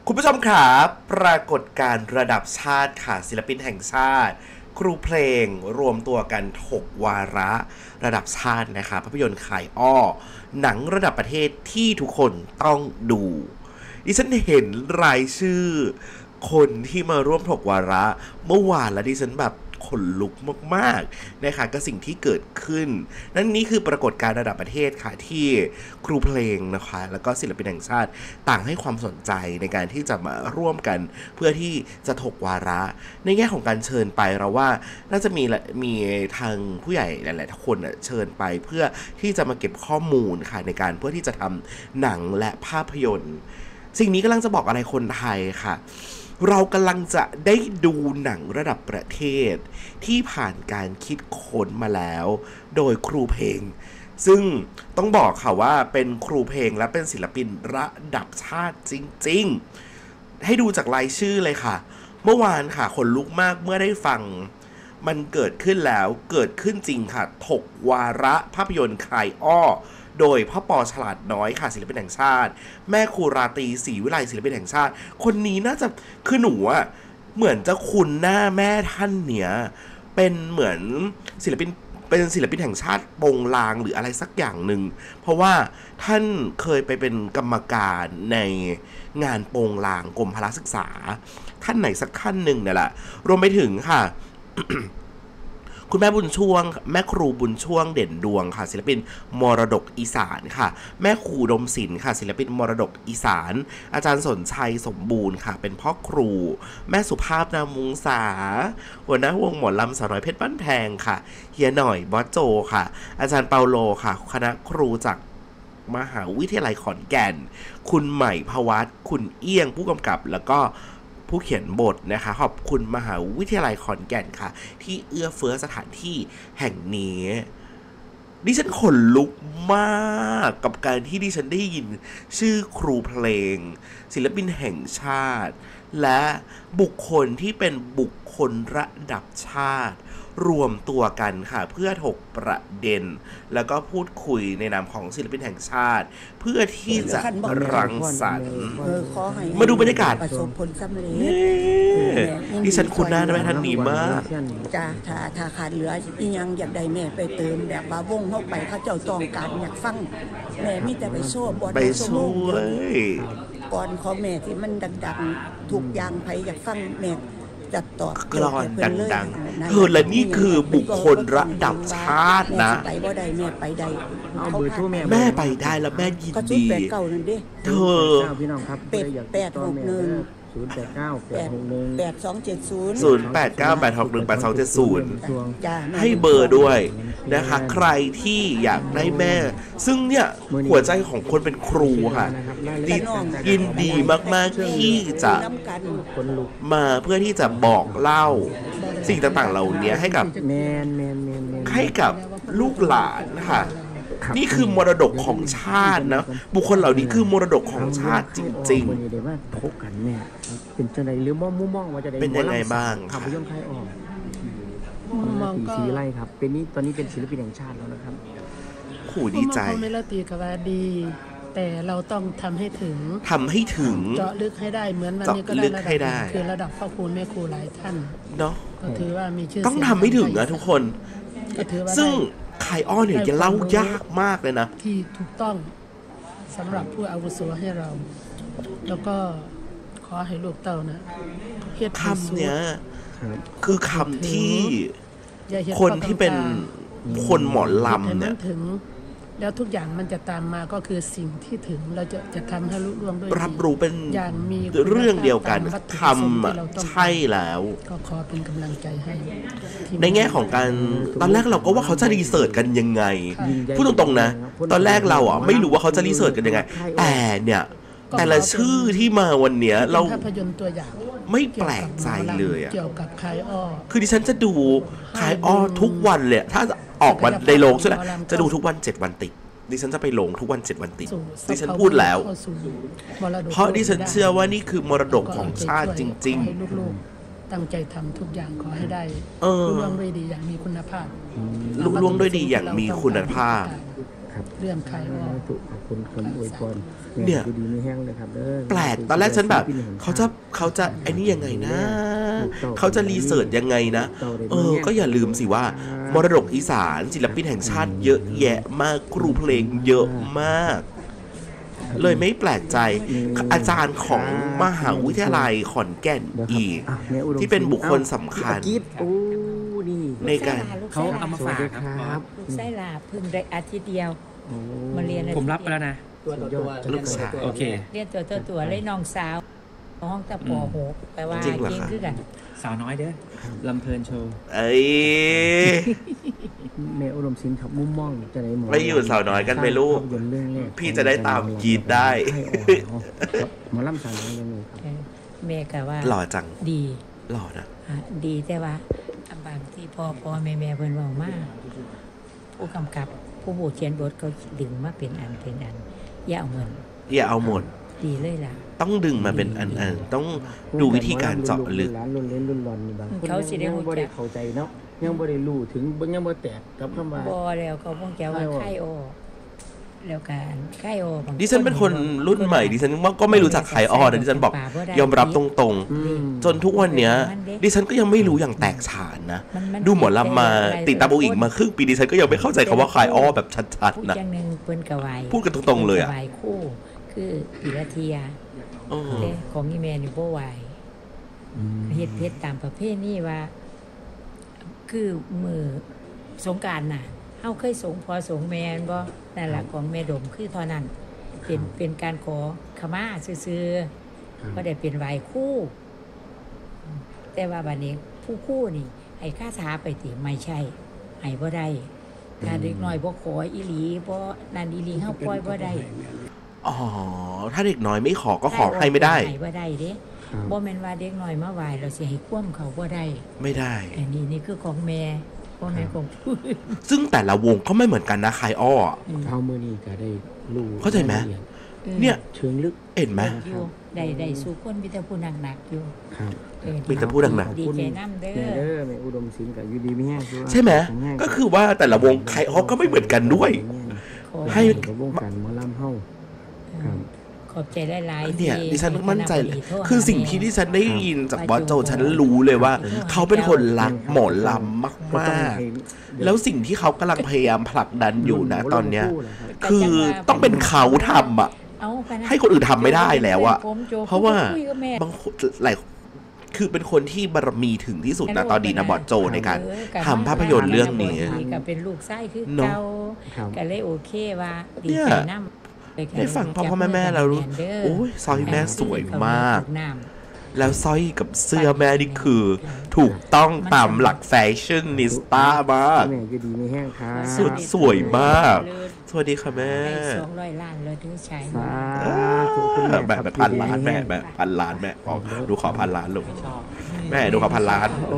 คุณผู้ชมครับปรากฏการณ์ระดับชาติค่ะศิลปินแห่งชาติครูเพลงรวมตัวกัน6วาระระดับชาตินะคะภาพยนตร์ขายอ้อหนังระดับประเทศที่ทุกคนต้องดูดิฉันเห็นรายชื่อคนที่มาร่วมถกวาระเมื่อวานแล้วดิฉันแบบขนลุกมากๆนะคะกับสิ่งที่เกิดขึ้นนั่นนี่คือปรากฏการณ์ระดับประเทศค่ะที่ครูเพลงนะคะแล้วก็ศิลปินแห่งชาติต่างให้ความสนใจในการที่จะมาร่วมกันเพื่อที่จะถกวาระในแง่ของการเชิญไปเราว่าน่าจะมีทางผู้ใหญ่หลายๆคนเชิญไปเพื่อที่จะมาเก็บข้อมูลค่ะในการเพื่อที่จะทำหนังและภาพยนตร์สิ่งนี้กำลังจะบอกอะไรคนไทยค่ะเรากำลังจะได้ดูหนังระดับประเทศที่ผ่านการคิดค้นมาแล้วโดยครูเพลงซึ่งต้องบอกค่ะว่าเป็นครูเพลงและเป็นศิลปินระดับชาติจริงๆให้ดูจากรายชื่อเลยค่ะเมื่อวานค่ะขนลุกมากเมื่อได้ฟังมันเกิดขึ้นแล้วเกิดขึ้นจริงค่ะถกวาระภาพยนตร์คลายอ้อโดยพ่อปอฉลาดน้อยค่ะศิลปินแห่งชาติแม่ครูราตรีศรีวิไลศิลปินแห่งชาติคนนี้น่าจะคือหนูอะเหมือนจะคุ้นหน้าแม่ท่านเนี้ยเป็นเหมือนศิลปินเป็นศิลปินแห่งชาติโปงลางหรืออะไรสักอย่างหนึ่งเพราะว่าท่านเคยไปเป็นกรรมการในงานโปงลางกรมพละศึกษาท่านไหนสักท่านหนึ่งเนี่ยแหละรวมไปถึงค่ะ คุณแม่บุญช่วงแม่ครูบุญช่วงเด่นดวงค่ะศิลปินมรดกอีสานค่ะแม่ครูดมศิลป์ค่ะศิลปินมรดกอีสานอาจารย์สนชัยสมบูรณ์ค่ะเป็นพ่อครูแม่สุภาพนามุงสาหัวหน้าวงหมอลำสาวน้อยเพชรบ้านแพงค่ะเฮียหน่อยบอสโจค่ะอาจารย์เปาโลค่ะคณะครูจากมหาวิทยาลัยขอนแก่นคุณใหม่พวัตคุณเอี้ยงผู้กำกับแล้วก็ผู้เขียนบทนะคะขอบคุณมหาวิทยาลัยขอนแก่นค่ะที่เอื้อเฟื้อสถานที่แห่งนี้ดิฉันขนลุกมากกับการที่ดิฉันได้ยินชื่อครูเพลงศิลปินแห่งชาติและบุคคลที่เป็นบุคคลระดับชาติรวมตัวกันค่ะเพื่อถกประเด็นแล้วก็พูดคุยในนามของศิลปินแห่งชาติเพื่อที่จะรังสรรค์มาดูบรรยากาศประสบผลสำเร็จดิฉันคุ้นหน้าได้ไหมท่านนี้มากจ้าถ้าขาดเหลืออีหยังอยากได้แม่ไปเติมแบบว่าวงเข้าไปเขาเจ้าต้องการอยากฟังแม่มีแต่ไปโชว์บอลไปช่วยก่อนของแม่ที่มันดังๆทุกอย่างไปอยากฟังแม่จัดตอบกลอนดังๆเธอและนี่คือบุคคลระดับชาตินะไปบ่ได้แม่ไปได้แม่ไปได้แล้วแม่ยินดีเธอเป็ด861 089 861 089 861 8270ให้เบอร์ด้วยนะคะใครที่อยากได้แม่ซึ่งเนี่ยหัวใจของคนเป็นครูค่ะยินดีมากๆที่จะมาเพื่อที่จะบอกเล่าสิ่งต่างๆเหล่านี้ให้กับลูกหลานค่ะนี่คือมรดกของชาตินะบุคคลเหล่านี้คือมรดกของชาติจริงๆเป็นจังไดหรือมุมมองว่าจะได้เป็นยังไงบ้างภาพยนตร์คลายอ้อมองก็สีไล่ครับเป็นนี้ตอนนี้เป็นศิลปินแห่งชาติแล้วนะครับขู่ดีใจเมโลดี้ก็ว่าดีแต่เราต้องทำให้ถึงเจาะลึกให้ได้เหมือนวันนี้ก็ได้ระดับคือระดับพ่อครูแม่ครูหลายท่านเนาะก็ถือว่ามีชื่อต้องทำให้ถึงนะทุกคนซึ่งคลายอ้อเนี่ยจะเล่ายากมากเลยนะที่ถูกต้องสำหรับผู้อาวุโสให้เราแล้วก็ขอให้ลูกเต้านะคำเนี้ยคือคำที่คนที่เป็นคนหมอลำเนี่ยถึงแล้วทุกอย่างมันจะตามมาก็คือสิ่งที่ถึงเราจะทำให้รู้ล่วงด้วยรับรู้เป็นอย่างมีเรื่องเดียวกันทำใช่แล้วก็ขอเป็นกำลังใจให้ในแง่ของการตอนแรกเราก็ว่าเขาจะรีเสิร์ชกันยังไงพูดตรงๆนะตอนแรกเราไม่รู้ว่าเขาจะรีเสิร์ชกันยังไงแต่เนี่ยแต่ละชื่อที่มาวันเนี้ยเราภาพยนตร์ตัวอย่างไม่แปลกใจเลยเกี่ยวกับคลายอ้อคือดิฉันจะดูคลายอ้อทุกวันเลยถ้าออกมาในโรงใช่ไหมจะดูทุกวัน7วันติดดิฉันจะไปลงทุกวัน7วันติดดิฉันพูดแล้วเพราะดิฉันเชื่อว่านี่คือมรดกของชาติจริงๆตั้งใจทำทุกอย่างขอให้ได้ลุล่วงด้วยดีอย่างมีคุณภาพลุล่วงด้วยดีอย่างมีคุณภาพครับเรื่องขายออกขอบคุณคำอวยพรเนี่ยดีไม่แห้งเลยครับแปลกตอนแรกฉันแบบเขาจะไอ้นี่ยังไงนะเขาจะรีเสิร์ชยังไงนะก็อย่าลืมสิว่ามรดกอีสานศิลปินแห่งชาติเยอะแยะมากครูเพลงเยอะมากเลยไม่แปลกใจอาจารย์ของมหาวิทยาลัยขอนแก่นอีกที่เป็นบุคคลสำคัญในการเขาเอามาฝากครับลูกไส้ลาพึ่งได้อาทิตย์เดียวมาเรียนผมรับไปแล้วนะลูกสาวโอเคเรียนตัวเลยน้องสาวห้องตะปอหกแปลว่าเก่งขึ้นกันสาวน้อยเด้อลำเพลินโชว์แม่อุดมศิลป์ครับมุมมองจะไหนหมอไม่อยู่สาวน้อยกันไหมลูกพี่จะได้ตามกีดได้หมอลำสาวน้อยยังไงครับแม่ก็ว่าหล่อจังดีหล่อนะดีแต่ว่าบางที่พ่อแม่เพิ่นเว้ามากผู้กำกับผู้เขียนบทก็ดึงมาเป็นอันอย่าเอาหมดดีเลยล่ะต้องดึงมาเป็นอันต้องดูวิธีการเจาะลึกเขาสิได้บ่ได้เข้าใจเนาะยังบ่ได้รู้ถึงยังบ่แตกกับคำว่าบ่แล้วเขาบ่แก้ว่าไข่โอแล้วกันไข่โอบางดิฉันเป็นคนรุ่นใหม่ดิฉันก็ไม่รู้จักไข่อ้อแต่ดิฉันบอกยอมรับตรงๆจนทุกวันเนี้ยดิฉันก็ยังไม่รู้อย่างแตกฉานนะดูหมอลำมาติดตามอีกมาครึ่งปีดิฉันก็ยังไม่เข้าใจคำว่าไข่อ้อแบบชัดๆนะพูดกันตรงๆเลยอ่ะคู่คือปีละเทียของอีแมนอยู่บ่ไหวเฮ็ดตามประเภทนี้ว่าคือมือสงกรานต์น่ะเฮาเคยสงพอสงแม่นบ่นั่นล่ะของแม่ดมคือเท่านั้นเป็นการขอขมาซื่อๆบ่ได้เป็นไหว้คู่แต่ว่าบัดนี้ผู้คู่นี่ให้คาถาไปติไม่ใช่ให้บ่ได้ถ้าเด็กน้อยบ่ขออีหลีบ่นั่นอีหลีเฮาปล่อยบ่ได้อ๋อถ้าเด็กน้อยไม่ขอก็ขอให้ไม่ได้ให้บ่ได้เด้บ่แม่นว่าเด็กน้อยมาไหว้เราสิให้คว่ำเขาบ่ได้ไม่ได้อันนี้นี่คือของแม่พ่อแม่ของผู้ซึ่งแต่ละวงก็ไม่เหมือนกันนะคายอ้อเท่ามื้อนี้ก็ได้รู้เข้าใจไหมเนี่ยเชิงลึกเห็นไหมได้สู่คนมีแต่ผู้หนักๆอยู่ครับมีแต่ผู้หนักๆดีใจนำเด้อแม่อุดมศิลป์กับอยู่ดีมีแห้งใช่ไหมก็คือว่าแต่ละวงคายอ้อก็ไม่เหมือนกันด้วยให้วงการหมอลำเฮาขอบใจหลายๆเนี่ยดิฉันมั่นใจเลยคือสิ่งที่ดิฉันได้ยินจากบอสโจฉันรู้เลยว่าเขาเป็นคนรักหมอลำมากๆแล้วสิ่งที่เขากำลังพยายามผลักดันอยู่นะตอนเนี้ยคือต้องเป็นเขาทำอ่ะให้คนอื่นทำไม่ได้แล้วอ่ะเพราะว่าบางคนหลายคือเป็นคนที่บารมีถึงที่สุดนะตอนนี้นะบอสโจในการทำภาพยนตร์เรื่องนี้ก็เป็นลูกไส้คือเก่าก็เลยโอเคว่าดีใจน้ำได้ฟังพ่อแม่แล้วรู้โอ้ยสร้อยแม่สวยมากแล้วสร้อยกับเสื้อแม่นี่คือถูกต้องตามหลักแฟชั่นนิสต้ามากแม่ก็ดีไม่แห้งค่ะสุดสวยมากสวัสดีค่ะแม่ 200 ล้านเลยถึงใช้แบบ1,000 ล้านแม่แบบ1,000 ล้านแม่ดูขอ1,000 ล้านลูกแม่ดูขอ1,000 ล้านโอ้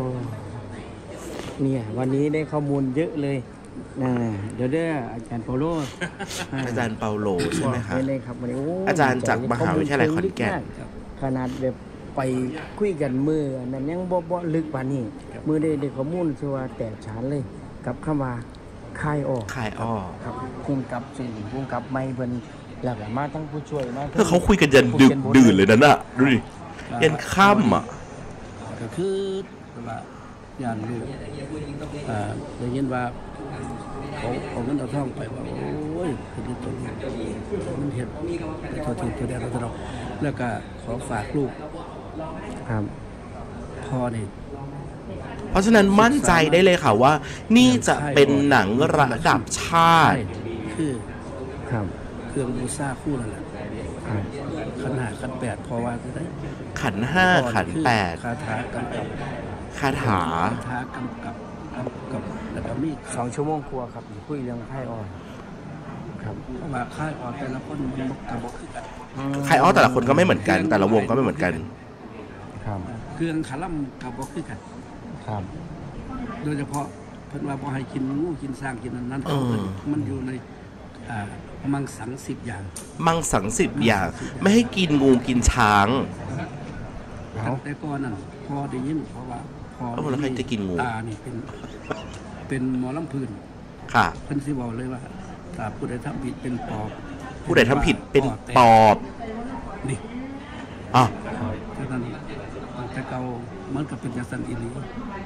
เนี่ยวันนี้ได้ข้อมูลเยอะเลยเดี๋ยวอาจารย์เปาโลอาจารย์เปาโลใช่ไหมครับเลยครับวันนี้อาจารย์จากมหาวิทยาลัยขอนแก่นขนาดแบบไปคุยกันมือนั้นยังบ่ลึกกว่านี้มือได้ข้อมูลชัวแตกฉานเลยกับคำว่าคายอ้อครับพุ่งกับสิ่งพุ่งกับไม่เพิ่นหลักมาทั้งผู้ช่วยมาถ้าเขาคุยกันยันดึกดื่นเลยนั่นน่ะดูดิยันค่ำอ่ะก็คือว่าอย่างลูกได้ยินว่าเอาเงินเอาทองไปว่าโอ้ยเป็นตัวมันเห็นตัวเดียวเราแล้วก็ขอฝากลูกครับพอนี่เพราะฉะนั้นมั่นใจได้เลยค่ะว่านี่จะเป็นหนังระดับชาติคือครับเครื่องบูชาคู่นั่นแหละขัน 5 ขัน 8พอว่าจะได้ขัน 5 ขัน 8 คาถากำกับคาถากำกับแล้วก็มี 2 ชั่วโมงกว่าครับคุยเรื่องค่ายอ้อครับเพราะว่าค่ายอ้อแต่ละคนมันก็บ่คือกันค่ายอ้อแต่ละคนก็ไม่เหมือนกันแต่ละวงก็ไม่เหมือนกันครับเครื่องขาล่ำก็บ่คือกันครับโดยเฉพาะเพิ่นว่าบ่ให้กินงูกินสร้างกินนั้นมันอยู่ในมังสัง10 อย่างมังสัง10 อย่างไม่ให้กินงูกินช้างแต่ก่อนนั่นพอได้ยินเพราะว่าพอแล้วใครจะกินงูตานี่เป็นหมอลำพื้นค่ะเพิ่นสิบอกเลยว่าผู้ใดทำผิดเป็นปอบผู้ใดทำผิดเป็นปอบนี่อ๋อฉะนั้นแต่เก่ามันก็เป็นจังซั่นอีหลี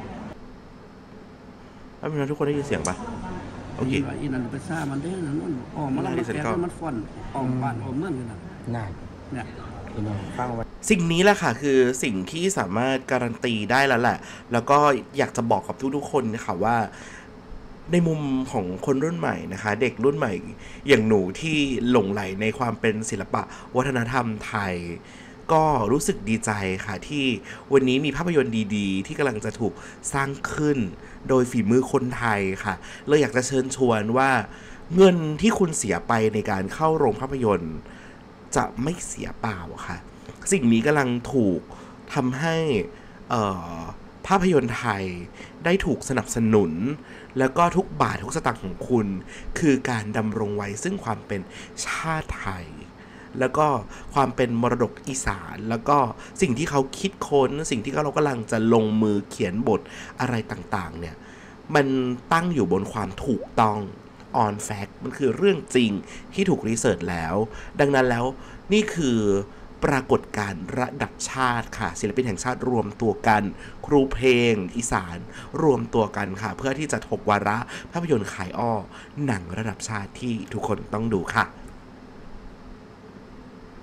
พี่น้องทุกคนได้ยินเสียงปะโอเคอีนั่นไปซ่ามันเด้อนั่นมันแล้วมันฟ้อนบ้านเมืองกันน่ะเนี่ยพี่น้องฟังไว้สิ่งนี้แหละค่ะคือสิ่งที่สามารถการันตีได้แล้วแหละแล้วก็อยากจะบอกกับทุกๆคนนะคะว่าในมุมของคนรุ่นใหม่นะคะเด็กรุ่นใหม่อย่างหนูที่หลงไหลในความเป็นศิลปะวัฒนธรรมไทยก็รู้สึกดีใจค่ะที่วันนี้มีภาพยนตร์ดีๆที่กำลังจะถูกสร้างขึ้นโดยฝีมือคนไทยค่ะเลยอยากจะเชิญชวนว่าเงินที่คุณเสียไปในการเข้าโรงภาพยนตร์จะไม่เสียเปล่าค่ะสิ่งนี้กำลังถูกทำให้ภาพยนตร์ไทยได้ถูกสนับสนุนแล้วก็ทุกบาททุกสตางค์ของคุณคือการดำรงไว้ซึ่งความเป็นชาติไทยแล้วก็ความเป็นมรดกอีสานแล้วก็สิ่งที่เขาคิดค้นสิ่งที่เรากำลังจะลงมือเขียนบทอะไรต่างๆเนี่ยมันตั้งอยู่บนความถูกต้อง on fact มันคือเรื่องจริงที่ถูกรีเสิร์ชแล้วดังนั้นแล้วนี่คือปรากฏการณ์ระดับชาติค่ะศิลปินแห่งชาติรวมตัวกันครูเพลงอีสานรวมตัวกันค่ะเพื่อที่จะถกวาระภาพยนตร์ขายอ้อหนังระดับชาติที่ทุกคนต้องดูค่ะ